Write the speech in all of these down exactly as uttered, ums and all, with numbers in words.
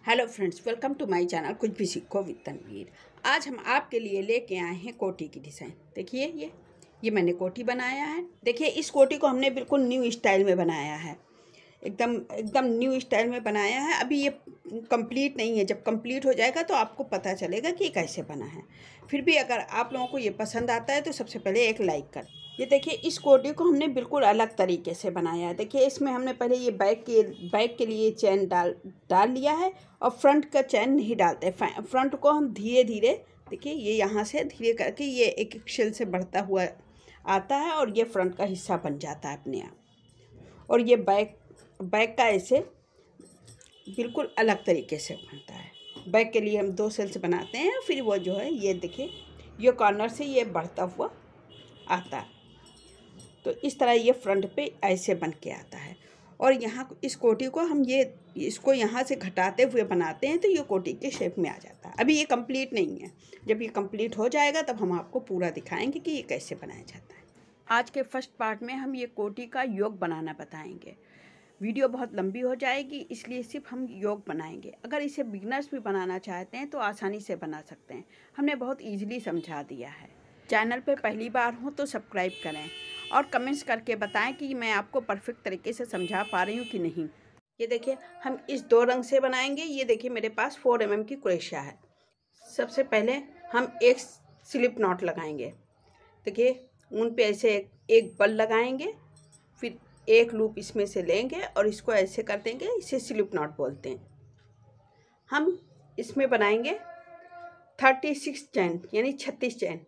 Hello friends, welcome to my channel कुछ भी सीखो विद तनवीर। आज हम आपके लिए लेके आए हैं कोटी की डिज़ाइन। देखिए ये ये मैंने कोटी बनाया है। देखिए इस कोटी को हमने बिल्कुल न्यू स्टाइल में बनाया है, एकदम एकदम न्यू स्टाइल में बनाया है। अभी ये कंप्लीट नहीं है, जब कंप्लीट हो जाएगा तो आपको पता चलेगा कि कैसे बना है। फिर भी अगर आप लोगों को ये पसंद आता है तो सबसे पहले एक लाइक कर। ये देखिए इस कोटी को हमने बिल्कुल अलग तरीके से बनाया है। देखिए इसमें हमने पहले ये बैक के बैक के लिए चैन डाल डाल लिया है और फ्रंट का चैन नहीं डालते। फ्रंट को हम धीरे धीरे, देखिए ये यहाँ से धीरे करके ये एक एक शेल से बढ़ता हुआ आता है और ये फ्रंट का हिस्सा बन जाता है अपने आप। और ये बैक बैक का ऐसे बिल्कुल अलग तरीके से बनता है। बैक के लिए हम दो सेल्स बनाते हैं, फिर वो जो है ये देखिए ये कॉर्नर से ये बढ़ता हुआ आता है। तो इस तरह ये फ्रंट पे ऐसे बन के आता है। और यहाँ इस कोटी को हम ये इसको यहाँ से घटाते हुए बनाते हैं तो ये कोटी के शेप में आ जाता है। अभी ये कंप्लीट नहीं है, जब ये कंप्लीट हो जाएगा तब हम आपको पूरा दिखाएंगे कि ये कैसे बनाया जाता है। आज के फर्स्ट पार्ट में हम ये कोटी का योग बनाना बताएंगे। वीडियो बहुत लंबी हो जाएगी, इसलिए सिर्फ हम योग बनाएंगे। अगर इसे बिगनर्स भी बनाना चाहते हैं तो आसानी से बना सकते हैं, हमने बहुत ईजिली समझा दिया है। चैनल पे पहली बार हो तो सब्सक्राइब करें और कमेंट्स करके बताएं कि मैं आपको परफेक्ट तरीके से समझा पा रही हूँ कि नहीं। ये देखिए हम इस दो रंग से बनाएंगे। ये देखिए मेरे पास फोर एम एम की क्रोशिया है। सबसे पहले हम एक स्लिप नॉट लगाएंगे। देखिए ऊन पे ऐसे एक, एक बल लगाएंगे, फिर एक लूप इसमें से लेंगे और इसको ऐसे कर देंगे, इसे स्लिप नॉट बोलते हैं। हम इसमें बनाएंगे थर्टी सिक्स चैन यानी छत्तीस चैन।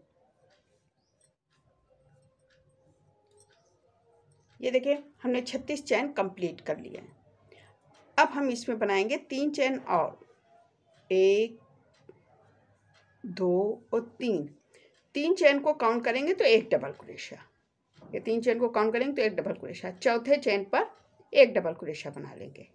ये देखिए हमने छत्तीस चैन कंप्लीट कर लिया है। अब हम इसमें बनाएंगे तीन चैन और, एक दो और तीन। तीन चैन को काउंट करेंगे तो एक डबल क्रोशिया। ये तीन चैन को काउंट करेंगे तो एक डबल क्रोशिया। चौथे चैन पर एक डबल क्रोशिया बना लेंगे।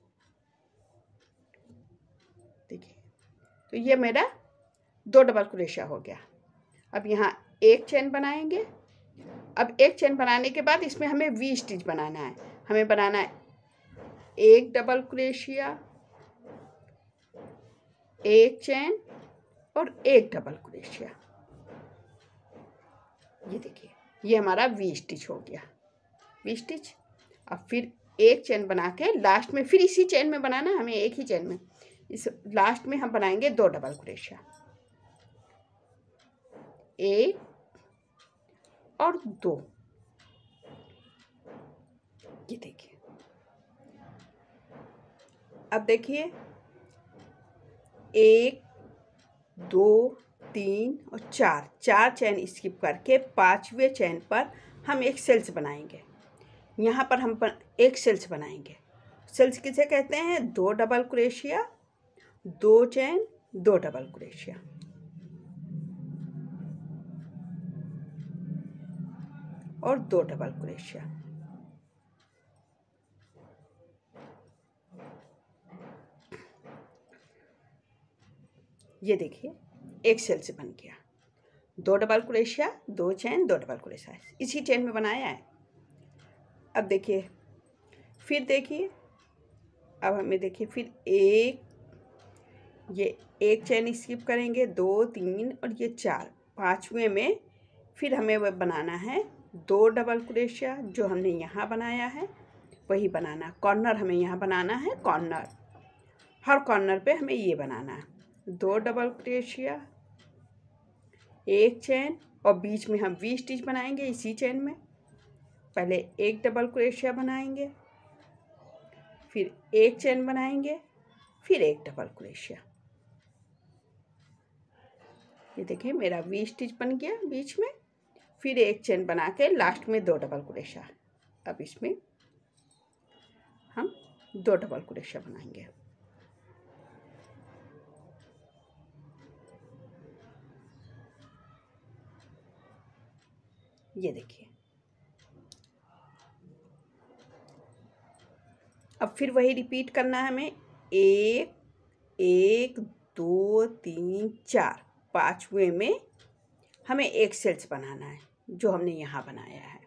देखिए तो ये मेरा दो डबल क्रोशिया हो गया। अब यहाँ एक चैन बनाएंगे। अब एक चैन बनाने के बाद इसमें हमें वी स्टिच बनाना है। हमें बनाना है एक डबल क्रोशिया, एक चैन और एक डबल क्रोशिया। ये देखिए ये हमारा वी स्टिच हो गया, वी स्टिच। अब फिर एक चैन बना के लास्ट में फिर इसी चैन में बनाना है हमें, एक ही चैन में। इस लास्ट में हम बनाएंगे दो डबल क्रोशिया, एक और दो। ये देखिए अब देखिए एक दो तीन और चार चार चैन स्किप करके पांचवें चैन पर हम एक सेल्स बनाएंगे। यहाँ पर हम एक सेल्स बनाएंगे। सेल्स किसे कहते हैं? दो डबल क्रोशिया, दो चैन, दो डबल क्रोशिया। और दो डबल क्रोशिया। ये देखिए एक सेल्स बन गया। दो डबल क्रोशिया, दो चैन, दो डबल क्रोशिया, इसी चैन में बनाया है। अब देखिए फिर देखिए अब हमें देखिए फिर एक, ये एक चैन स्किप करेंगे, दो तीन और ये चार। पांचवें में फिर हमें वह बनाना है दो डबल क्रोशिया, जो हमने यहाँ बनाया है वही बनाना। कॉर्नर हमें यहाँ बनाना है, कॉर्नर हर कॉर्नर पे हमें ये बनाना है। दो डबल क्रोशिया, एक चैन और बीच में हम वी स्टिच बनाएंगे इसी चैन में। पहले एक डबल क्रोशिया बनाएंगे, फिर एक चैन बनाएंगे, फिर एक डबल क्रोशिया। ये देखिए मेरा वी स्टिच बन गया बीच में, फिर एक चैन बना के लास्ट में दो डबल क्रोशिया। अब इसमें हम दो डबल क्रोशिया बनाएंगे। ये देखिए अब फिर वही रिपीट करना है हमें। एक एक दो तीन चार, पांचवें में हमें एक सेल्स बनाना है जो हमने यहाँ बनाया है।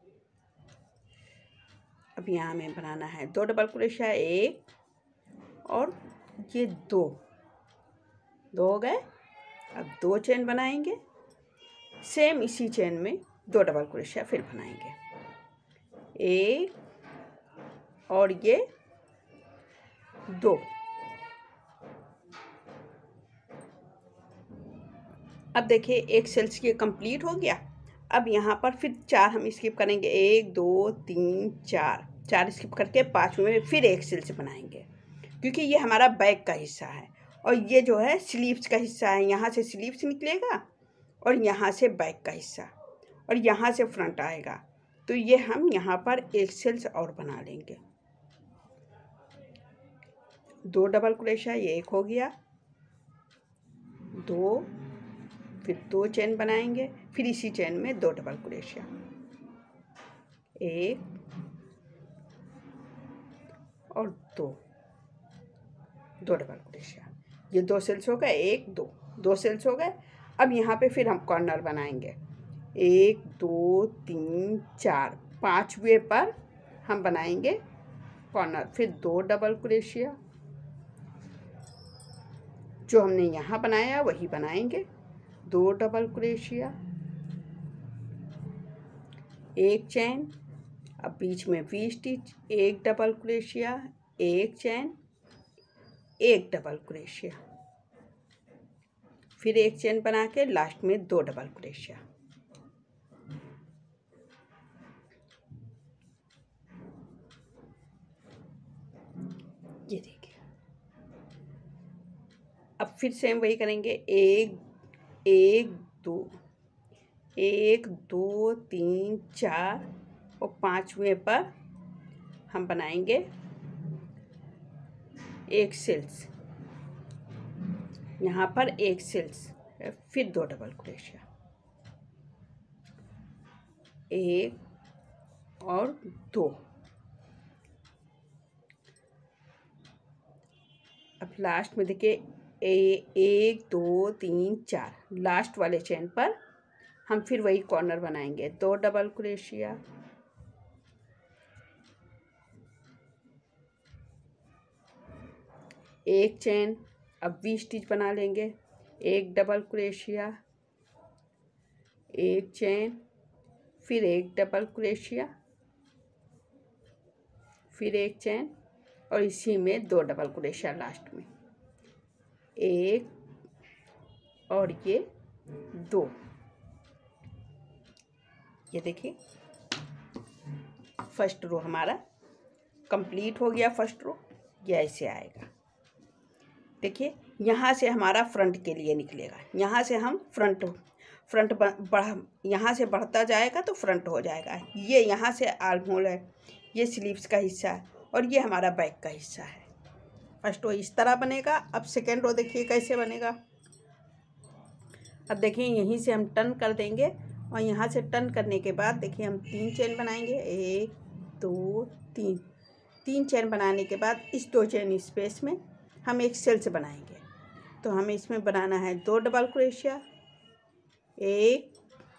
अब यहाँ हमें बनाना है दो डबल क्रोशिया, एक और ये दो दो हो गए। अब दो चेन बनाएंगे, सेम इसी चेन में दो डबल क्रोशिया फिर बनाएंगे, एक और ये दो। अब देखिए एक सेल्स ये कंप्लीट हो गया। अब यहाँ पर फिर चार हम स्किप करेंगे, एक दो तीन चार, चार स्किप करके पाँचवें में फिर एक सेल्स बनाएंगे, क्योंकि ये हमारा बैक का हिस्सा है और ये जो है स्लीव्स का हिस्सा है। यहाँ से स्लीव्स निकलेगा और यहाँ से बैक का हिस्सा और यहाँ से फ्रंट आएगा, तो ये हम यहाँ पर एक सेल्स और बना लेंगे। दो डबल क्रोशिया, ये एक हो गया, दो, फिर दो चेन बनाएंगे, फिर इसी चेन में दो डबल क्रोशिया, एक और दो, दो डबल क्रोशिया। ये दो सेल्स हो गए, एक दो, दो सेल्स हो गए। अब यहाँ पे फिर हम कॉर्नर बनाएंगे, एक दो तीन चार, पांचवे पर हम बनाएंगे कॉर्नर, फिर दो डबल क्रोशिया, जो हमने यहाँ बनाया वही बनाएंगे, दो डबल क्रोशिया, एक चेन, अब बीच में वी स्टिच, एक डबल क्रोशिया, एक चेन, एक डबल क्रोशिया, फिर एक चेन बना के लास्ट में दो डबल क्रोशिया। ये देखिए, अब फिर सेम वही करेंगे, एक एक दो, एक दो तीन चार और पांचवें पर हम बनाएंगे एक सेल्स, यहाँ पर एक सेल्स, फिर दो डबल क्रोशिया, एक और दो। अब लास्ट में देखिए, ए, एक दो तीन चार, लास्ट वाले चेन पर हम फिर वही कॉर्नर बनाएंगे, दो डबल क्रोशिया, एक चेन, अब वी स्टिच बना लेंगे, एक डबल क्रोशिया, एक चेन, फिर एक डबल क्रोशिया, फिर एक चेन और इसी में दो डबल क्रोशिया लास्ट में, एक और ये दो। ये देखिए फर्स्ट रो हमारा कंप्लीट हो गया। फर्स्ट रो ये ऐसे आएगा। देखिए यहाँ से हमारा फ्रंट के लिए निकलेगा, यहाँ से हम फ्रंट फ्रंट बढ़ यहाँ से बढ़ता जाएगा तो फ्रंट हो जाएगा। ये यहाँ से आर्म होल है, ये स्लीव्स का हिस्सा है और ये हमारा बैक का हिस्सा है। फर्स्ट रो इस तरह बनेगा। अब सेकेंड रो देखिए कैसे बनेगा। अब देखिए यहीं से हम टर्न कर देंगे और यहाँ से टर्न करने के बाद देखिए हम तीन चेन बनाएंगे, एक दो तीन। तीन चेन बनाने के बाद इस दो चेन स्पेस में हम एक सेल्स बनाएंगे, तो हमें इसमें बनाना है दो डबल क्रोशिया, एक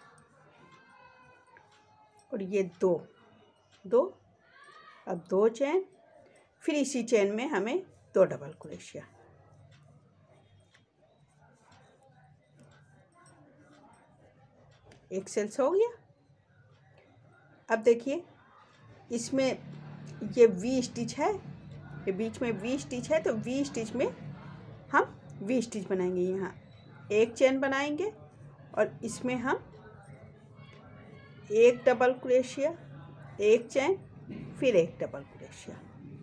और ये दो दो। अब दो चेन, फिर इसी चेन में हमें दो डबल क्रोशिया, एक सेल्स हो गया। अब देखिए इसमें ये वी स्टिच है, ये बीच में वी स्टिच है, तो वी स्टिच में हम वी स्टिच बनाएंगे। यहाँ एक चेन बनाएंगे और इसमें हम एक डबल क्रोशिया, एक चेन, फिर एक डबल क्रोशिया।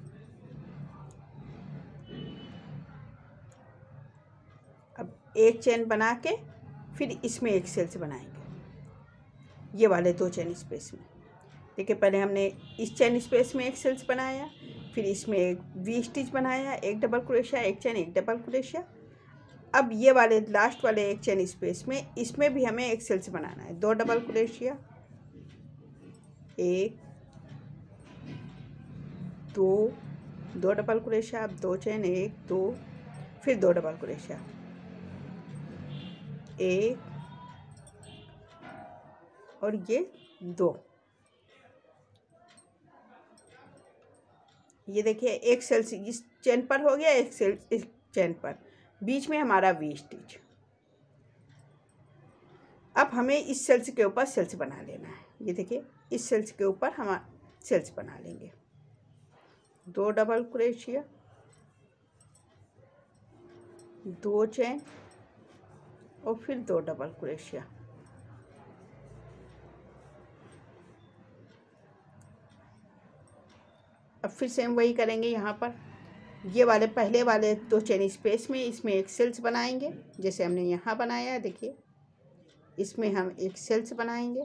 अब एक चेन बना के फिर इसमें एक सेल्स बनाएंगे, ये वाले दो चेन स्पेस में। देखिए पहले हमने इस चेन स्पेस में एक सेल्स बनाया, फिर इसमें एक वी स्टिच बनाया, एक डबल क्रोशिया, एक चेन, एक डबल क्रोशिया। अब ये वाले लास्ट वाले एक चेन स्पेस में इसमें भी हमें एक सेल्स बनाना है, दो डबल क्रोशिया, एक दो, दो डबल क्रोशिया, अब दो चेन, एक दो, फिर दो डबल क्रोशिया, एक और ये दो। ये देखिए एक सेल्स इस चेन पर हो गया, एक सेल एक चेन पर, बीच में हमारा वी स्टिच। अब हमें इस सेल्स के ऊपर सेल्स बना लेना है। ये देखिए, इस सेल्स के ऊपर हम सेल्स बना लेंगे। दो डबल क्रोशिया, दो चेन और फिर दो डबल क्रोशिया। अब फिर सेम वही करेंगे। यहाँ पर ये वाले पहले वाले दो चेन स्पेस में इसमें एक सेल्स बनाएंगे, जैसे हमने यहाँ बनाया है। देखिए, इसमें हम एक सेल्स बनाएंगे,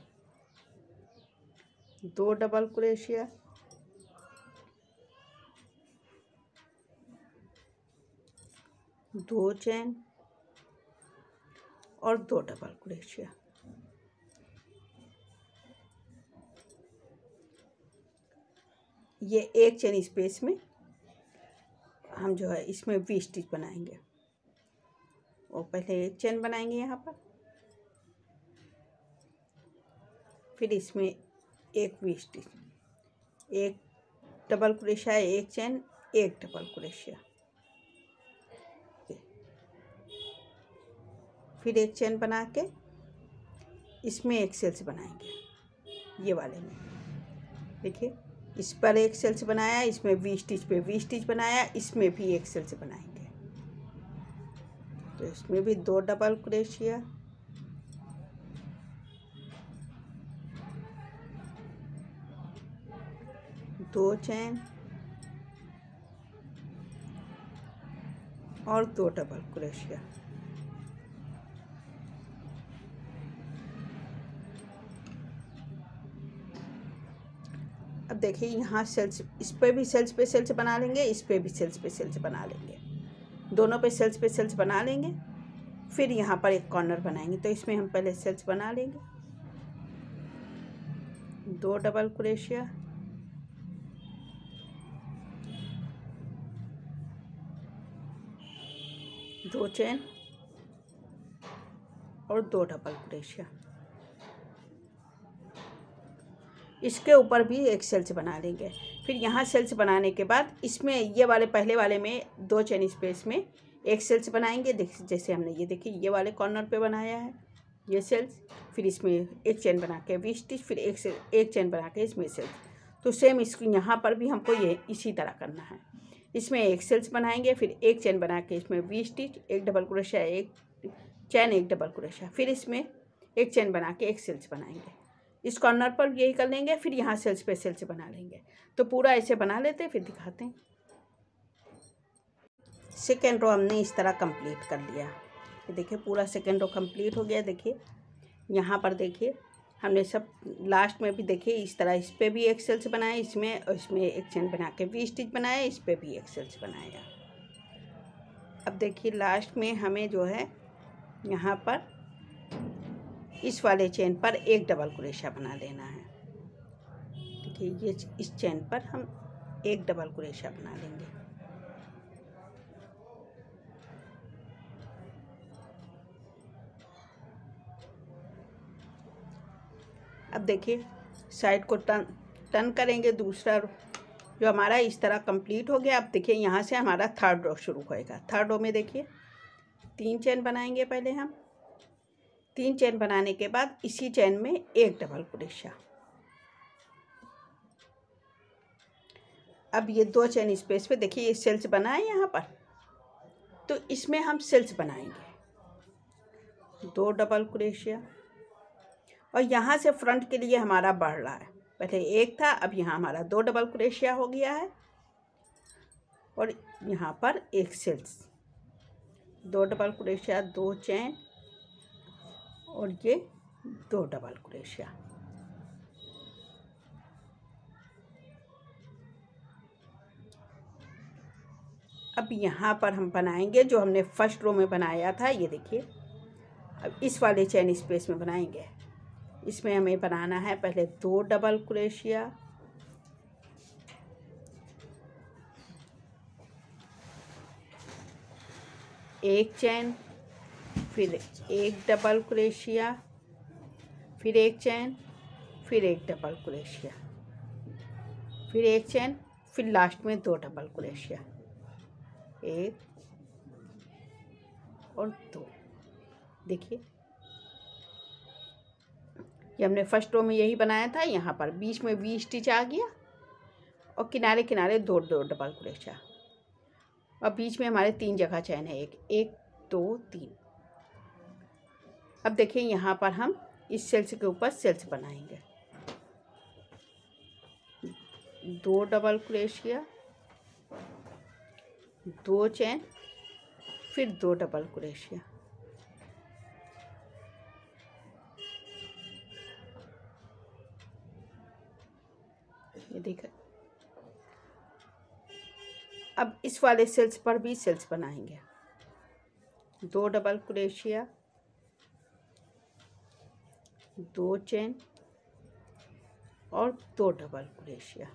दो डबल क्रोशिया, दो चेन और दो डबल क्रोशिया। ये एक चेन स्पेस में हम जो है इसमें वी स्टिच बनाएंगे। और पहले एक चेन बनाएंगे यहाँ पर, फिर इसमें एक वी स्टिच, एक डबल क्रोशिया, एक चेन, एक डबल क्रोशिया, फिर एक चेन बना के इसमें एक सेल्स बनाएंगे। ये वाले में देखिए, इस पर एक सेल्स बनाया, इसमें वी स्टिच पे वी स्टिच बनाया, इसमें भी एक सेल्स बनाएंगे। तो इसमें भी दो डबल क्रोशिया, दो चेन और दो डबल क्रोशिया। अब देखिए, यहाँ सेल्स, इस पे भी सेल्स पे सेल्स बना लेंगे, इस पे भी सेल्स पे सेल्स बना लेंगे, दोनों पे सेल्स पे सेल्स बना लेंगे। फिर यहाँ पर एक कॉर्नर बनाएंगे, तो इसमें हम पहले सेल्स बना लेंगे, दो डबल क्रोशिया, दो चेन और दो डबल क्रोशिया। इसके ऊपर भी एक सेल्स बना लेंगे। फिर यहाँ सेल्स बनाने के बाद इसमें ये वाले पहले वाले में दो चेन स्पेस में एक सेल्स बनाएंगे। देख, जैसे हमने ये देखिए ये वाले कॉर्नर पे बनाया है ये सेल्स, फिर इसमें एक चेन बना के वी स्टिच, फिर एक से एक चेन बना के इसमें सेल्स। तो सेम इसको यहाँ पर भी हमको ये इसी तरह करना है। इसमें एक सेल्स बनाएंगे, फिर एक चेन बना के इसमें वी स्टिच, एक डबल क्रोशिया, एक चेन, एक डबल क्रोशिया, फिर इसमें एक चेन बना के एक सेल्स बनाएंगे। इस कॉर्नर पर यही कर लेंगे, फिर यहाँ सेल्स पे सेल्स बना लेंगे। तो पूरा ऐसे बना लेते हैं, फिर दिखाते हैं। सेकेंड रो हमने इस तरह कंप्लीट कर लिया। ये देखिए, पूरा सेकेंड रो कंप्लीट हो गया। देखिए यहाँ पर देखिए, हमने सब लास्ट में भी देखिए इस तरह इस पर भी एक सेल्स बनाया, इसमें और इसमें एक चेन बना के वी स्टिच बनाया, इस पर भी एक सेल्स बनाया। अब देखिए लास्ट में हमें जो है यहाँ पर इस वाले चेन पर एक डबल क्रोशिया बना लेना है। देखिए, ये इस चेन पर हम एक डबल क्रोशिया बना लेंगे। अब देखिए, साइड को टर्न टर्न करेंगे, दूसरा जो हमारा इस तरह कंप्लीट हो गया। अब देखिए, यहाँ से हमारा थर्ड रो शुरू होएगा। थर्ड रो में देखिए तीन चेन बनाएंगे। पहले हम तीन चेन बनाने के बाद इसी चेन में एक डबल क्रोशिया। अब ये दो चेन स्पेस पे देखिए ये सेल्स बना है यहाँ पर, तो इसमें हम सेल्स बनाएंगे, दो डबल क्रोशिया। और यहाँ से फ्रंट के लिए हमारा बढ़ रहा है, पहले एक था, अब यहाँ हमारा दो डबल क्रोशिया हो गया है और यहाँ पर एक सेल्स, दो डबल क्रोशिया, दो चेन और ये दो डबल क्रोशिया। अब यहाँ पर हम बनाएंगे जो हमने फर्स्ट रो में बनाया था। ये देखिए, अब इस वाले चेन स्पेस में बनाएंगे। इसमें हमें बनाना है पहले दो डबल क्रोशिया, एक चेन, फिर एक डबल क्रोशिया, फिर एक चेन, फिर एक डबल क्रोशिया, फिर एक चेन, फिर लास्ट में दो डबल क्रोशिया। एक और दो। देखिए ये हमने फर्स्ट रो में यही बनाया था, यहाँ पर बीच में वी स्टिच आ गया और किनारे किनारे दो दो डबल क्रोशिया और बीच में हमारे तीन जगह चैन है, एक एक दो तीन। अब देखिए यहाँ पर हम इस सेल्स के ऊपर सेल्स बनाएंगे, दो डबल क्रोशिया, दो चैन, फिर दो डबल क्रोशिया, ये देखा। अब इस वाले सेल्स पर भी सेल्स बनाएंगे, दो डबल क्रोशिया, दो चैन और दो डबल क्रोशिया।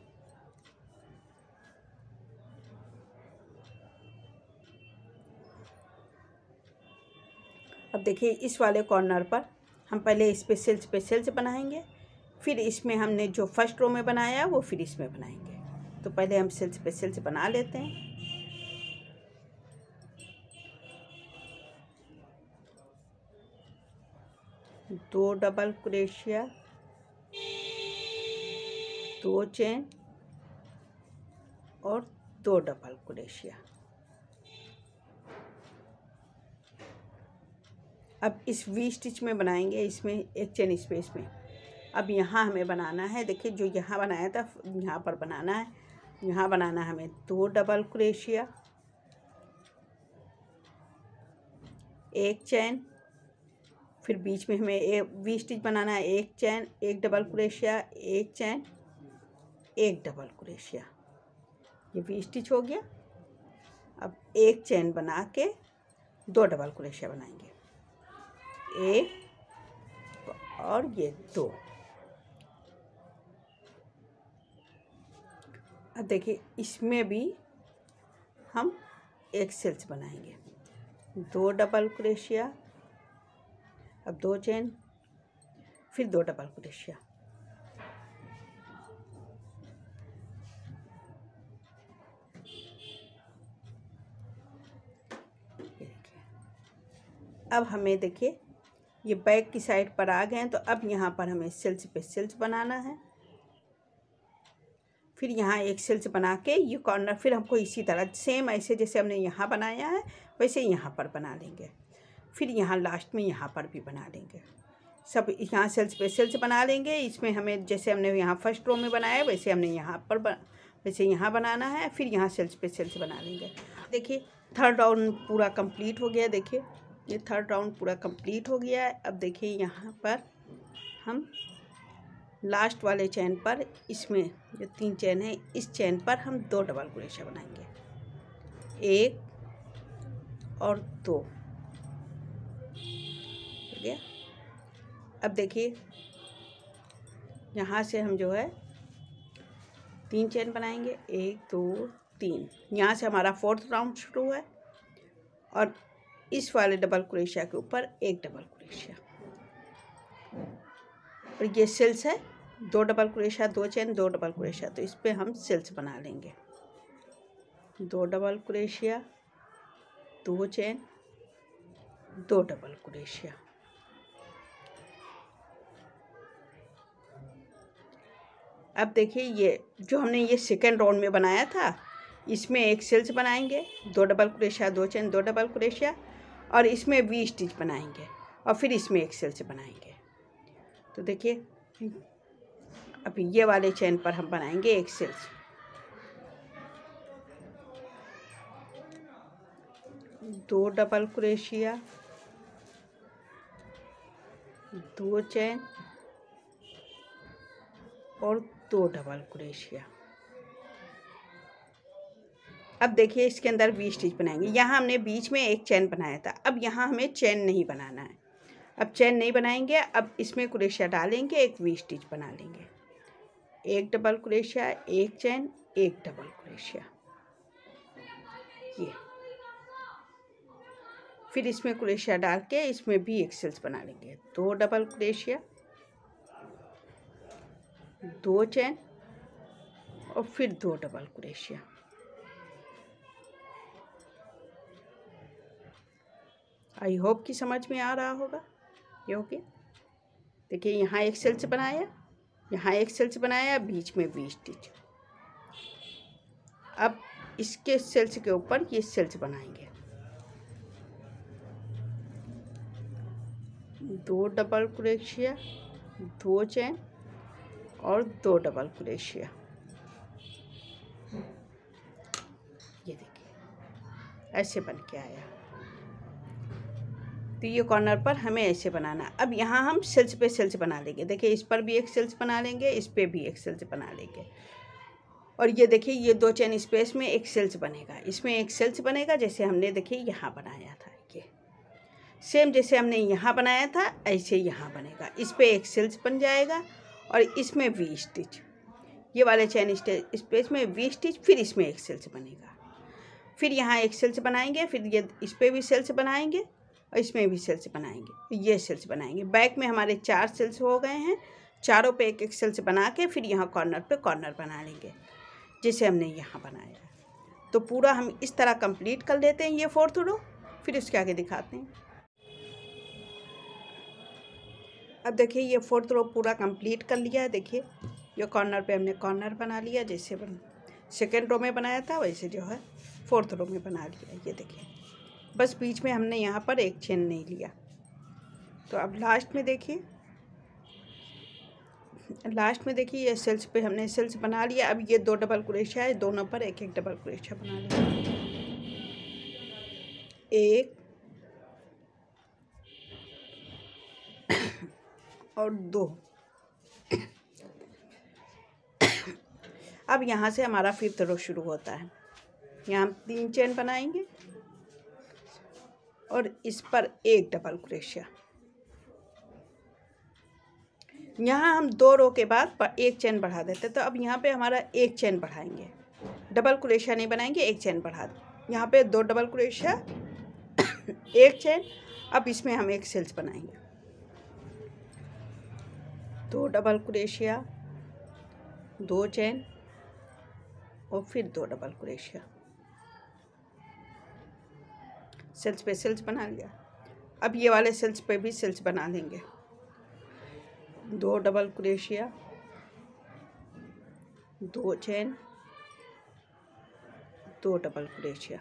अब देखिए इस वाले कॉर्नर पर हम पहले इस पे सेल्स पे सेल्स बनाएंगे, फिर इसमें हमने जो फर्स्ट रो में बनाया वो फिर इसमें बनाएंगे। तो पहले हम सेल्स पे सेल्स बना लेते हैं। दो डबल क्रोशिया, दो चेन और दो डबल क्रोशिया। अब इस वी स्टिच में बनाएंगे, इसमें एक चेन स्पेस में। अब यहाँ हमें बनाना है, देखिए जो यहाँ बनाया था यहाँ पर बनाना है। यहाँ बनाना हमें दो डबल क्रोशिया, एक चैन, फिर बीच में हमें एक वी स्टिच बनाना है, एक चैन, एक डबल क्रोशिया, एक चैन, एक डबल क्रोशिया। ये वी स्टिच हो गया। अब एक चैन बना के दो डबल क्रोशिया बनाएंगे, एक और ये दो। अब देखिए इसमें भी हम एक सेल्स बनाएंगे, दो डबल क्रोशिया, अब दो चेन, फिर दो डबल क्रोशिया। अब हमें देखिए ये बैक की साइड पर आ गए हैं, तो अब यहाँ पर हमें सेल्स पे सेल्स बनाना है। फिर यहाँ एक सेल्स बना के ये कॉर्नर फिर हमको इसी तरह सेम ऐसे जैसे हमने यहाँ बनाया है वैसे यहाँ पर बना लेंगे। फिर यहाँ लास्ट में यहाँ पर भी बना लेंगे। सब यहाँ सेल्स पे सेल्स बना लेंगे। इसमें हमें जैसे हमने यहाँ फर्स्ट रो में बनाया वैसे हमने यहाँ पर बन, वैसे यहाँ बनाना है। फिर यहाँ सेल्स पे सेल्स बना लेंगे। देखिए थर्ड राउंड पूरा कंप्लीट हो गया। देखिए ये थर्ड राउंड पूरा कंप्लीट हो गया है। अब देखिए यहाँ पर हम लास्ट वाले चैन पर, इसमें जो तीन चैन है इस चैन पर हम दो डबल क्रोशिया बनाएंगे, एक और दो। ठीक है। अब देखिए यहाँ से हम जो है तीन चैन बनाएंगे, एक दो तीन। यहाँ से हमारा फोर्थ राउंड शुरू है और इस वाले डबल क्रोशिया के ऊपर एक डबल क्रोशिया और ये सेल्स है, दो डबल क्रोशिया, दो चैन, दो डबल क्रोशिया। तो इस पे हम सेल्स बना लेंगे, दो डबल क्रोशिया, दो चैन, दो डबल क्रोशिया। अब देखिए ये जो हमने ये सेकेंड राउंड में बनाया था इसमें एक सेल्स बनाएंगे, दो डबल क्रोशिया, दो चैन, दो डबल क्रोशिया और इसमें वी स्टिच बनाएंगे और फिर इसमें एक सेल्स बनाएंगे। तो देखिए अभी ये वाले चैन पर हम बनाएंगे एक सेल्स, दो डबल क्रोशिया, दो चैन और दो डबल क्रोशिया। अब देखिए इसके अंदर वी स्टिच बनाएंगे। यहाँ हमने बीच में एक चैन बनाया था, अब यहाँ हमें चैन नहीं बनाना है। अब चैन नहीं बनाएंगे, अब इसमें क्रोशिया डालेंगे, एक वी स्टिच बना लेंगे, एक डबल क्रोशिया, एक चैन, एक डबल क्रोशिया। ये फिर इसमें क्रोशिया डाल के इसमें भी एक सेल्स बना लेंगे, दो डबल क्रोशिया, दो चैन और फिर दो डबल क्रोशिया। आई होप कि समझ में आ रहा होगा। ये हो गया। देखिए यहाँ एक सेल्स बनाया, यहाँ एक सेल्स बनाया, बीच में वी स्टिच। अब इसके सेल्स के ऊपर ये सेल्स बनाएंगे। दो डबल क्रोशिया, दो चेन और दो डबल क्रोशिया। ये देखिए ऐसे बन के आया। तो ये कॉर्नर पर हमें ऐसे बनाना। अब यहाँ हम सेल्स पे सेल्स बना लेंगे। देखिए इस पर भी एक सेल्स बना लेंगे, इस पे भी एक सेल्स बना लेंगे। और ये देखिए ये दो चेन स्पेस में एक सेल्स बनेगा, इसमें एक सेल्स बनेगा जैसे हमने देखिए यहाँ बनाया था। ये सेम जैसे हमने यहाँ बनाया था ऐसे यहाँ बनेगा। इस पे एक सेल्स बन जाएगा और इसमें वी स्टिच, ये वाले चेन स्पेस में वी स्टिच, फिर इसमें एक सेल्स बनेगा। फिर यहाँ एक सेल्स बनाएंगे, फिर ये इस पे भी सेल्स बनाएंगे और इसमें भी सेल्स बनाएंगे, ये सेल्स बनाएंगे। बैक में हमारे चार सेल्स हो गए हैं। चारों पे एक एक सेल्स बना के फिर यहाँ कॉर्नर पे कॉर्नर बना लेंगे जैसे हमने यहाँ बनाया। तो पूरा हम इस तरह कंप्लीट कर लेते हैं ये फोर्थ रो, फिर उसके आगे दिखाते हैं। अब देखिए ये फोर्थ रो पूरा कंप्लीट कर लिया है। देखिए ये कॉर्नर पे हमने कॉर्नर बना लिया, जैसे बन सेकेंड रो में बनाया था वैसे जो है फोर्थ रो में बना लिया। ये देखिए बस बीच में हमने यहाँ पर एक चेन नहीं लिया। तो अब लास्ट में देखिए, लास्ट में देखिए ये सेल्स पे हमने सेल्स बना लिया। अब ये दो डबल क्रोशिया है, दोनों पर एक एक डबल क्रोशिया बना लिया। एक और दो। अब यहाँ से हमारा फिफ्थ रो शुरू होता है। यहाँ हम तीन चेन बनाएंगे और इस पर एक डबल क्रोशिया। यहाँ हम दो रो के बाद एक चेन बढ़ा देते, तो अब यहाँ पे हमारा एक चेन बढ़ाएंगे, डबल क्रोशिया नहीं बनाएंगे, एक चेन बढ़ा दें। यहाँ पे दो डबल क्रोशिया, एक चेन। अब इसमें हम एक सेल्स बनाएंगे, दो डबल क्रोशिया, दो चेन और फिर दो डबल क्रोशिया। सेल्स पे सेल्स बना लिया। अब ये वाले सेल्स पे भी सेल्स बना लेंगे, दो डबल क्रोशिया, दो चेन, दो डबल क्रोशिया।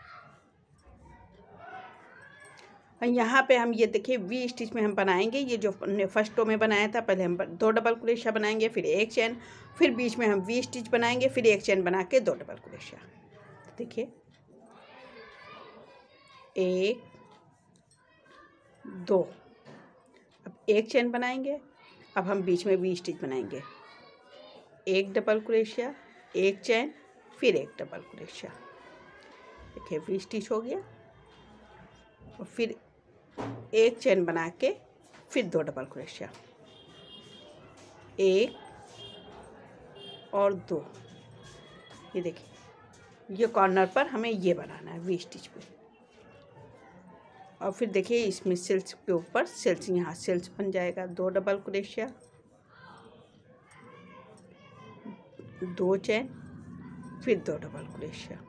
यहाँ पे हम ये देखिए वी स्टिच में हम बनाएंगे। ये जो हमने फर्स्ट रो में बनाया था, पहले हम दो डबल क्रोशिया बनाएंगे, फिर एक चेन, फिर बीच में हम वी स्टिच बनाएंगे, फिर एक चेन बना के दो डबल क्रोशिया। देखिए एक, दो। अब एक चेन बनाएंगे, अब हम बीच में वी स्टिच बनाएंगे, एक डबल क्रोशिया, एक चेन, फिर एक डबल क्रोशिया। देखिए वी स्टिच हो गया और फिर एक चेन बना के फिर दो डबल क्रोशिया, एक और दो। ये देखिए ये कॉर्नर पर हमें ये बनाना है वी स्टिच पे। और फिर देखिए इसमें सेल्स के ऊपर सेल्स, यहाँ सेल्स बन जाएगा, दो डबल क्रोशिया, दो चेन, फिर दो डबल क्रोशिया।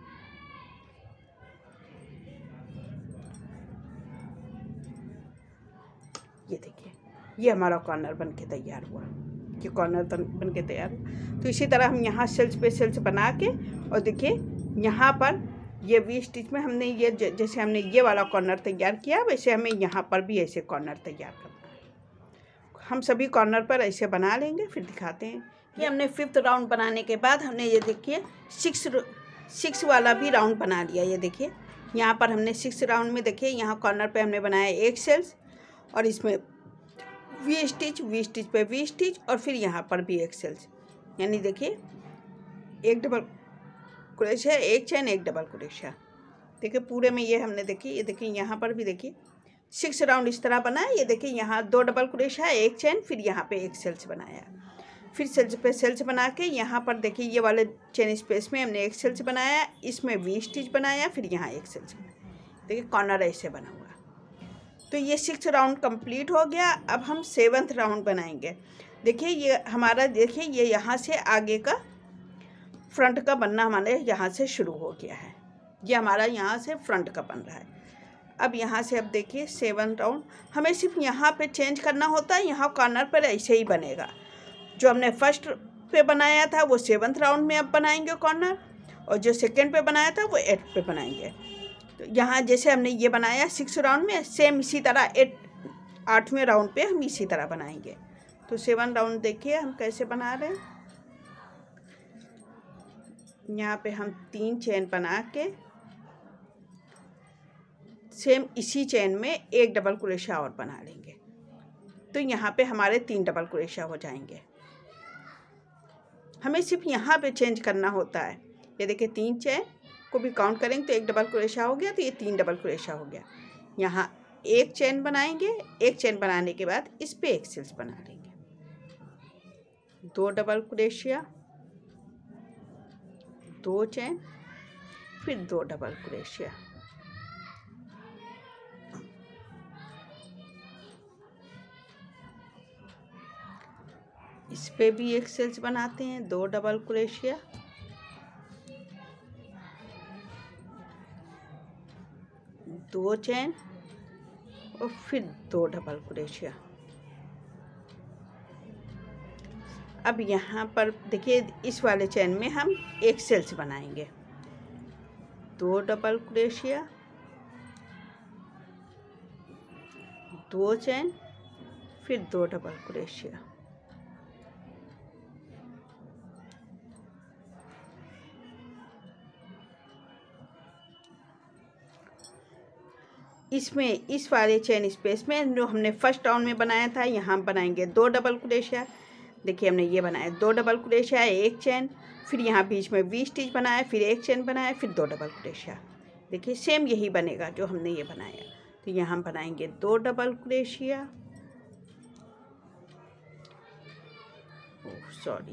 ये देखिए ये हमारा कॉर्नर बन के तैयार हुआ। ये कॉर्नर बन के तैयार हुआ। तो इसी तरह हम यहाँ सेल्स पे सेल्स बना के, और देखिए यहाँ पर ये वी स्टिच में हमने ये जैसे हमने ये वाला कॉर्नर तैयार किया, वैसे हमें यहाँ पर भी ऐसे कॉर्नर तैयार करना है। हम सभी कॉर्नर पर ऐसे बना लेंगे, फिर दिखाते हैं। ये हमने फिफ्थ राउंड बनाने के बाद हमने ये देखिए सिक्स सिक्स वाला भी राउंड बना लिया। ये देखिए यहाँ पर हमने सिक्स राउंड में देखिए यहाँ कॉर्नर पे हमने बनाया एक सेल्स, और इसमें वी स्टिच, वी स्टिच पे वी स्टिच, और फिर यहाँ पर भी एक सेल्स। यानी देखिए एक डबल क्रोशिया, एक चेन, एक डबल क्रोशिया। देखिए पूरे में ये हमने देखिए, ये देखिए यहाँ पर भी देखिए सिक्स राउंड इस तरह बना है। ये देखिए यहाँ दो डबल क्रोशिया, एक चेन, फिर यहाँ पे एक सेल्स बनाया, फिर सेल्स पे सेल्स बना के यहाँ पर देखिए ये वाले चेन स्पेस में हमने एक सेल्स बनाया, इसमें वी स्टिच बनाया, फिर यहाँ एक सेल्स बनाया। देखिए कॉर्नर ऐसे बना हुआ। तो ये सिक्स राउंड कंप्लीट हो गया। अब हम सेवन्थ राउंड बनाएंगे। देखिए ये हमारा, देखिए ये यहाँ से आगे का फ्रंट का बनना हमारे यहाँ से शुरू हो गया है। ये हमारा यहाँ से फ्रंट का बन रहा है। अब यहाँ से अब देखिए सेवन राउंड हमें सिर्फ यहाँ पे चेंज करना होता है, यहाँ कॉर्नर पर ऐसे ही बनेगा। जो हमने फर्स्ट पे बनाया था वो सेवन्थ राउंड में अब बनाएंगे कॉर्नर, और जो सेकंड पे बनाया था वो एट पे बनाएंगे। तो यहाँ जैसे हमने ये बनाया सिक्स राउंड में, सेम इसी तरह एट आठवें राउंड पे हम इसी तरह बनाएंगे। तो सेवन राउंड देखिए हम कैसे बना रहे हैं। यहाँ पे हम तीन चेन बना के सेम इसी चेन में एक डबल क्रोशा और बना लेंगे। तो यहाँ पे हमारे तीन डबल क्रोशा हो जाएंगे। हमें सिर्फ यहाँ पे चेंज करना होता है। ये देखिए तीन चेन को भी काउंट करेंगे तो एक डबल क्रोशा हो गया, तो ये तीन डबल क्रोशा हो गया। यहाँ एक चेन बनाएंगे, एक चेन बनाने के बाद इस पे एक सिल्स बना लेंगे, दो डबल क्रोशिया, दो चेन, फिर दो डबल क्रोशिया, इस पे भी एक सिल्स बनाते हैं, दो डबल क्रोशिया, दो चेन और फिर दो डबल क्रोशिया। अब यहाँ पर देखिए इस वाले चेन में हम एक सिल्स बनाएंगे, दो डबल क्रोशिया, दो चेन, फिर दो डबल क्रोशिया। इसमें इस वाले चेन स्पेस में जो हमने फर्स्ट राउंड में बनाया था यहाँ बनाएंगे दो डबल क्रोशिया। देखिए हमने ये बनाया दो डबल क्रोशिया, एक चेन, फिर यहाँ बीच में वी स्टिच बनाया, फिर एक चेन बनाया, फिर दो डबल क्रोशिया। देखिए सेम यही बनेगा जो हमने ये बनाया। तो यहाँ बनाएंगे दो डबल क्रोशिया, ओह सॉरी,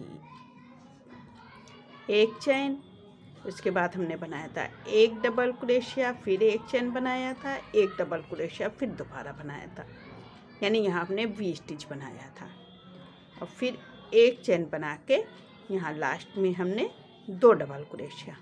एक चेन, उसके बाद हमने बनाया था एक डबल क्रोशिया, फिर एक चेन बनाया था, एक डबल क्रोशिया, फिर दोबारा बनाया था, यानी यहाँ हमने वी स्टिच बनाया था, और फिर एक चेन बना के यहाँ लास्ट में हमने दो डबल क्रोशिया।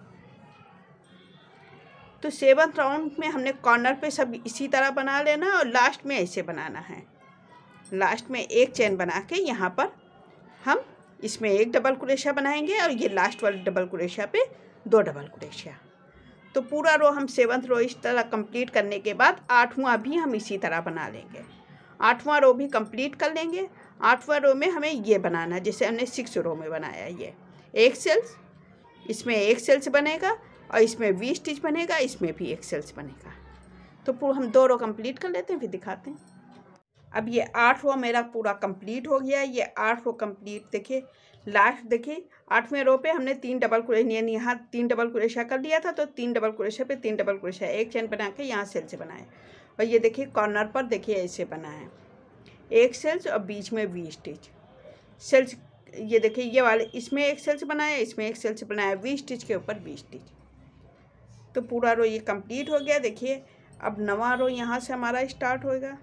तो सेवन्थ राउंड में हमने कॉर्नर पे सब इसी तरह बना लेना और लास्ट में ऐसे बनाना है। लास्ट में एक चेन बना के यहाँ पर हम इसमें एक डबल क्रोशिया बनाएंगे और ये लास्ट वाले डबल क्रोशिया पे दो डबल क्रोशिया। तो पूरा रो हम सेवन्थ रो इस तरह कंप्लीट करने के बाद आठवां भी हम इसी तरह बना लेंगे। आठवां रो भी कंप्लीट कर लेंगे। आठवां रो में हमें ये बनाना जैसे हमने सिक्स रो में बनाया, ये एक सेल्स, इसमें एक सेल्स बनेगा और इसमें वी स्टिच बनेगा, इसमें भी एक सेल्स बनेगा। तो पूरा हम दो रो कंप्लीट कर लेते हैं फिर दिखाते हैं। अब ये आठ रो मेरा पूरा कंप्लीट हो गया। ये आठ रो कंप्लीट देखिए, लास्ट देखिए आठवें रो पे हमने तीन डबल क्रोशिया, यहाँ तीन डबल क्रोशिया कर लिया था, तो तीन डबल क्रोशिया पे तीन डबल क्रोशिया, एक चेन बना के यहाँ सेल से बनाए। और ये देखिए कॉर्नर पर देखिए ऐसे बना है, एक सेल्स और बीच में वी स्टिच सेल्स। ये देखिए ये वाले इसमें एक सेल्स बनाया, इसमें एक सेल्स बनाया, वी स्टिच के ऊपर वी स्टिच। तो पूरा रो ये कंप्लीट हो गया। देखिए अब नवा रो यहाँ से हमारा स्टार्ट होएगा।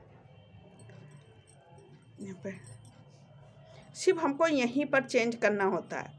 यहाँ पे सिर्फ हमको यहीं पर चेंज करना होता है।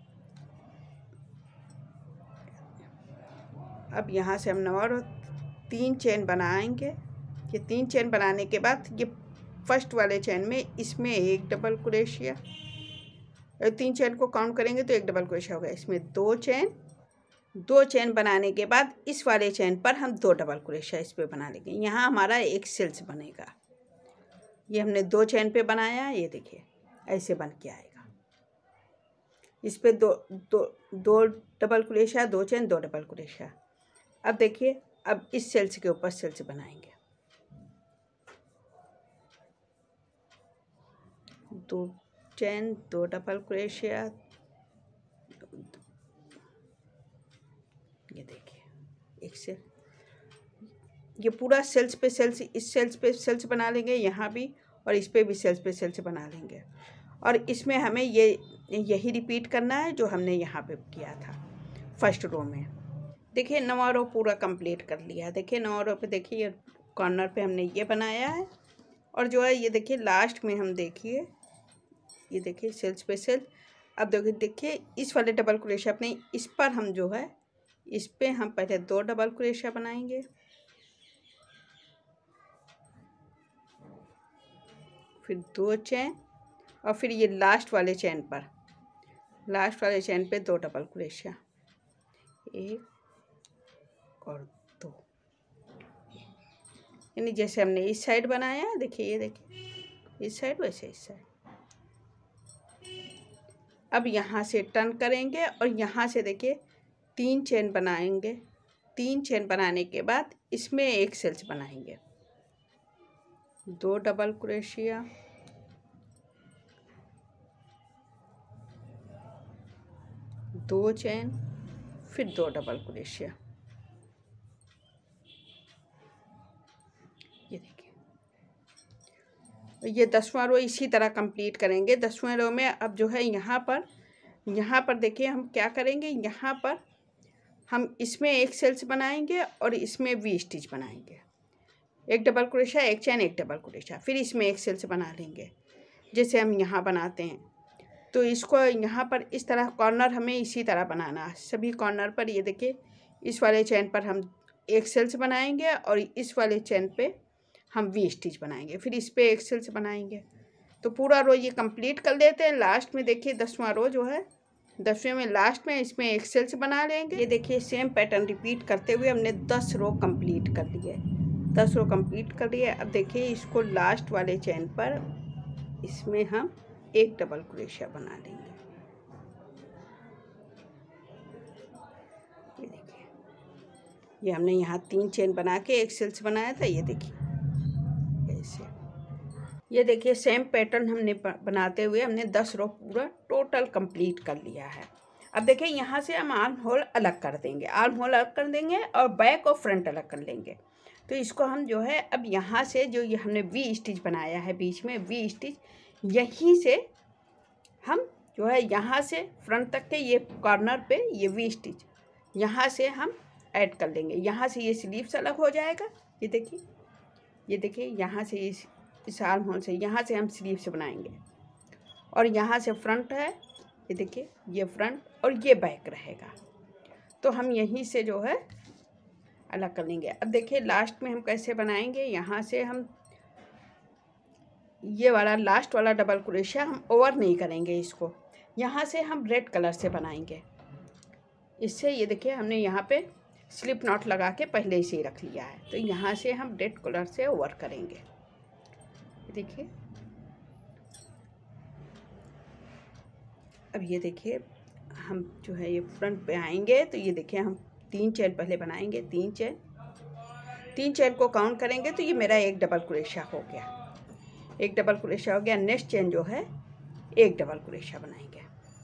अब यहाँ से हम नवा रो तीन चेन बनाएंगे। ये तीन चेन बनाने के बाद ये फर्स्ट वाले चेन में इसमें एक डबल क्रोशिया, तीन चेन को काउंट करेंगे तो एक डबल क्रोशिया होगा। इसमें दो चेन, दो चेन बनाने के बाद इस वाले चेन पर हम दो डबल क्रोशिया इस पे बना लेंगे। यहाँ हमारा एक सेल्स बनेगा। ये हमने दो चेन पे बनाया, ये देखिए ऐसे बन के आएगा। इस पे दो दो दो डबल क्रोशिया, दो चेन, दो डबल क्रोशिया। अब देखिए अब इस सेल्स के ऊपर सेल्स बनाएंगे। दो चेन, दो डबल क्रोशिया, ये देखिए एक सेल, ये पूरा सेल्स पे सेल्स, इस सेल्स पे सेल्स बना लेंगे यहाँ भी, और इस पे भी सेल्स पे सेल्स बना लेंगे। और इसमें हमें ये यही रिपीट करना है जो हमने यहाँ पे किया था फर्स्ट रो में। देखिए नवा रो पूरा कंप्लीट कर लिया। देखिए नवा रो पे देखिए ये कॉर्नर पे हमने ये बनाया है, और जो है ये देखिए लास्ट में हम देखिए ये देखिए सेल्स पे सेल्स। अब देखिए देखिए इस वाले डबल क्रोशिया अपने इस पर हम जो है इस पे हम पहले दो डबल क्रोशिया बनाएंगे, फिर दो चेन, और फिर ये लास्ट वाले चेन पर लास्ट वाले चेन पे दो डबल क्रोशिया, एक और दो, यानी जैसे हमने इस साइड बनाया, देखिए ये देखिए इस साइड वैसे इस साइड। अब यहाँ से टर्न करेंगे और यहाँ से देखिए तीन चेन बनाएंगे। तीन चेन बनाने के बाद इसमें एक सेल्स बनाएंगे, दो डबल क्रोशिया, दो चेन, फिर दो डबल क्रोशिया। ये देखिए, ये दसवां रो इसी तरह कंप्लीट करेंगे। दसवें रो में अब जो है यहाँ पर यहाँ पर देखिए हम क्या करेंगे, यहाँ पर हम इसमें एक सेल्स बनाएंगे और इसमें वी स्टिच बनाएंगे। एक डबल क्रोशिया, एक चेन, एक डबल क्रोशिया, फिर इसमें एक सेल्स बना लेंगे जैसे हम यहाँ बनाते हैं। तो इसको यहाँ पर इस तरह कॉर्नर हमें इसी तरह बनाना है। सभी कॉर्नर पर ये देखिए इस वाले चेन पर हम एक सेल्स बनाएंगे और इस वाले चेन पे हम वी स्टिच बनाएंगे, फिर इस पे एक सेल्स बनाएंगे। तो पूरा रो ये कंप्लीट कर लेते हैं। लास्ट में देखिए दसवां रो जो है, दसवें में लास्ट में इसमें एक सेल्स बना लेंगे। ये देखिए सेम पैटर्न रिपीट करते हुए हमने दस रो कंप्लीट कर लिए। दस रो कंप्लीट कर लिए। अब देखिए इसको लास्ट वाले चेन पर इसमें हम एक डबल क्रोशिया बना लेंगे। ये देखिए, ये हमने यहाँ तीन चेन बना के एक सेल्स बनाया था। ये देखिए ऐसे। ये देखिए सेम पैटर्न हमने बनाते हुए हमने दस रो पूरा टोटल कंप्लीट कर लिया है। अब देखिए यहाँ से हम आर्म होल अलग कर देंगे, आर्म होल अलग कर देंगे और बैक और फ्रंट अलग कर लेंगे। तो इसको हम जो है अब यहाँ से जो ये हमने वी स्टिच बनाया है बीच में वी स्टिच, यहीं से हम जो है यहाँ से फ्रंट तक के ये कॉर्नर पे ये वी स्टिच यहाँ से हम ऐड कर लेंगे। यहाँ से ये स्लीव्स अलग हो जाएगा। ये देखिए, ये देखिए यहाँ से इस इस आर्म होल से यहाँ से हम स्लीव्स बनाएंगे और यहाँ से फ्रंट है। ये देखिए ये फ्रंट और ये बैक रहेगा। तो हम यहीं से जो है अलग कर लेंगे। अब देखिए लास्ट में हम कैसे बनाएंगे। यहाँ से हम ये वाला लास्ट वाला डबल क्रोशिया हम ओवर नहीं करेंगे, इसको यहाँ से हम रेड कलर से बनाएंगे। इससे ये देखिए हमने यहाँ पे स्लिप नॉट लगा के पहले से ही रख लिया है। तो यहाँ से हम रेड कलर से ओवर करेंगे। देखिए अब ये देखिए हम जो है ये फ्रंट पे आएंगे। तो ये देखिए हम तीन चेन पहले बनाएंगे, तीन चेन तीन चेन को काउंट करेंगे तो ये मेरा एक डबल क्रोशिया हो गया। एक डबल क्रोशिया हो गया। नेक्स्ट चेन जो है एक डबल क्रोशिया बनाएंगे,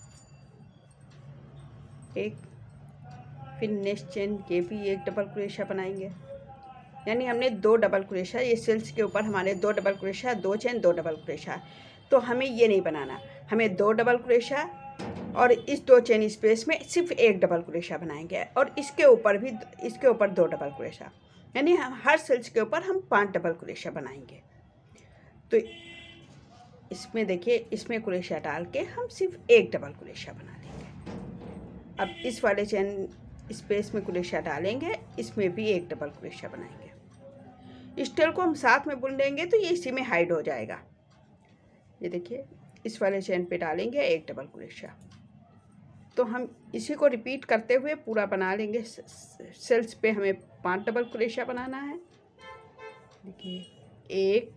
एक, फिर नेक्स्ट चेन ये भी एक डबल क्रोशिया बनाएंगे। यानी हमने दो डबल क्रोशिया, ये सेल्स के ऊपर हमारे दो डबल क्रोशिया, दो चेन, दो डबल क्रोशिया। तो हमें ये नहीं बनाना, हमें दो डबल क्रोशिया और इस दो चेन स्पेस में सिर्फ एक डबल क्रोशिया बनाएंगे और इसके ऊपर भी इसके ऊपर दो डबल क्रोशिया, यानी हम हर सेल्स के ऊपर हम पांच डबल क्रोशिया बनाएंगे। तो इसमें देखिए इसमें क्रोशिया डाल के हम सिर्फ एक डबल क्रोशिया बना लेंगे। अब इस वाले चेन स्पेस में क्रोशिया डालेंगे, इसमें भी एक डबल क्रोशिया बनाएंगे। इस टेल को हम साथ में बुन लेंगे तो ये इसी में हाइड हो जाएगा। ये देखिए इस वाले चेन पे डालेंगे एक डबल क्रोशिया। तो हम इसी को रिपीट करते हुए पूरा बना लेंगे। सेल्स पे हमें पांच डबल क्रोशिया बनाना है। देखिए एक,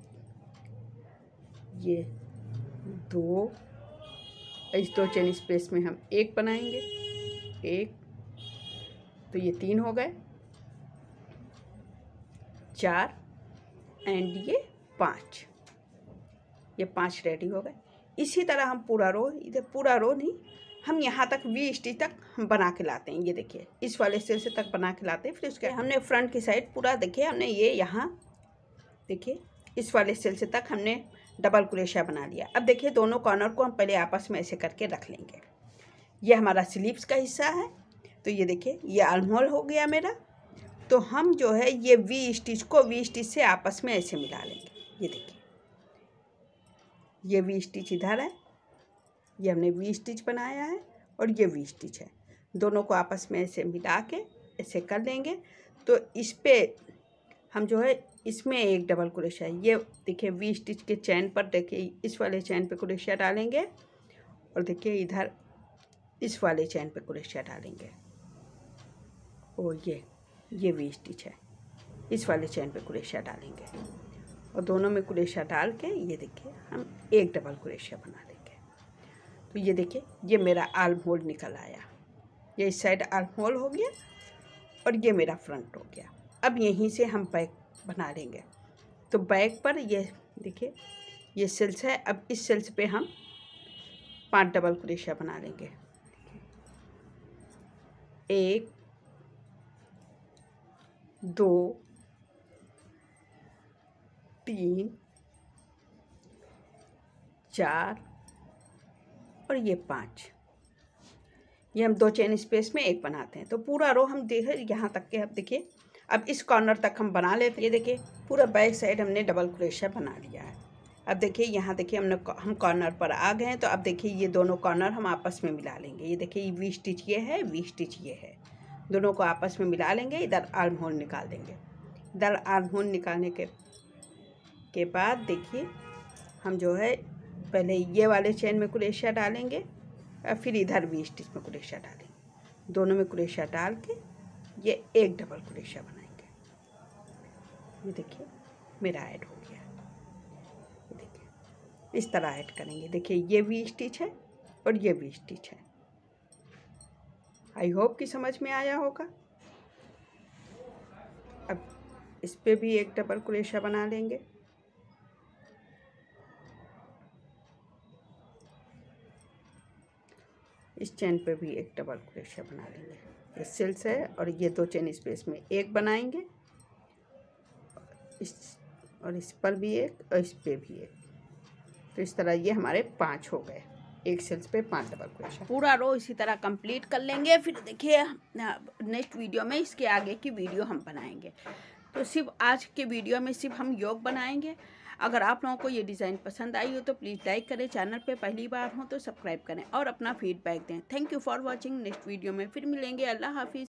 ये दो, इस दो चेन स्पेस में हम एक बनाएंगे, एक, तो ये तीन हो गए, चार एंड ये पाँच, ये पांच रेडी हो गए। इसी तरह हम पूरा रो, इधर पूरा रो नहीं, हम यहाँ तक वी स्टिच तक हम बना के लाते हैं। ये देखिए इस वाले सेल से तक बना के लाते हैं। फिर उसके हमने फ्रंट की साइड पूरा देखिए हमने ये यहाँ देखिए इस वाले सेल से तक हमने डबल क्रोशिया बना लिया। अब देखिए दोनों कॉर्नर को हम पहले आपस में ऐसे करके रख लेंगे। ये हमारा स्लीव्स का हिस्सा है। तो ये देखिए ये आर्म होल हो गया मेरा। तो हम जो है ये वी स्टिच को वी स्टिच से आपस में ऐसे मिला लेंगे। ये देखिए ये वी स्टिच इधर है, ये हमने वी स्टिच बनाया है और ये वी स्टिच है। दोनों को आपस में ऐसे मिला के ऐसे कर लेंगे। तो इस पे हम जो है इसमें एक डबल क्रोशिया, ये देखिए वी स्टिच के चैन पर देखिए इस वाले चैन पे क्रोशिया डालेंगे और देखिए इधर इस वाले चैन पे क्रोशिया डालेंगे और ये ये वी स्टिच है, इस वाले चैन पे क्रोशिया डालेंगे और दोनों में क्रोशिया डाल के ये देखिए हम एक डबल क्रोशिया बना लेंगे। तो ये देखिए ये मेरा आर्म होल निकल आया, ये इस साइड आर्म होल हो गया और ये मेरा फ्रंट हो गया। अब यहीं से हम बैक बना लेंगे। तो बैक पर ये देखिए ये सेल्स है, अब इस सेल्स पे हम पांच डबल क्रोशिया बना लेंगे। एक, दो, तीन, चार और ये पाँच, ये हम दो चेन स्पेस में एक बनाते हैं। तो पूरा रो हम देखें यहाँ तक के, अब देखिए अब इस कॉर्नर तक हम बना लेते हैं। ये देखिए पूरा बैक साइड हमने डबल क्रोशिया बना लिया है। अब देखिए यहाँ देखिए हमने हम कॉर्नर पर आ गए हैं। तो अब देखिए ये दोनों कॉर्नर हम आपस में मिला लेंगे। ये देखिए वी स्टिच ये है, वी स्टिच ये है, दोनों को आपस में मिला लेंगे। इधर आर्म होल निकाल देंगे। इधर आर्म होल निकालने के के बाद देखिए हम जो है पहले ये वाले चेन में क्रोशिया डालेंगे और फिर इधर वी स्टिच में क्रोशिया डालेंगे। दोनों में क्रोशिया डाल के ये एक डबल क्रोशिया बनाएंगे। ये देखिए मेरा ऐड हो गया। ये देखिए इस तरह ऐड करेंगे। देखिए ये वी स्टिच है और ये वी स्टिच है। आई होप कि समझ में आया होगा। अब इस पे भी एक डबल क्रोशिया बना लेंगे। इस चेन पे भी एक डबल क्रोशिया बना लेंगे। ये सिल्स है और ये दो चेन स्पेस में एक बनाएंगे, इस और इस पर भी एक और इस पे भी एक। तो इस तरह ये हमारे पांच हो गए, एक सिल्स पे पांच डबल क्रोशिया। पूरा रो इसी तरह कंप्लीट कर लेंगे। फिर देखिए नेक्स्ट वीडियो में इसके आगे की वीडियो हम बनाएंगे। तो सिर्फ आज के वीडियो में सिर्फ हम योग बनाएंगे। अगर आप लोगों को ये डिज़ाइन पसंद आई हो तो प्लीज़ लाइक करें, चैनल पे पहली बार हो तो सब्सक्राइब करें और अपना फीडबैक दें। Thank you for watching. Next video में फिर मिलेंगे। अल्लाह हाफिज़।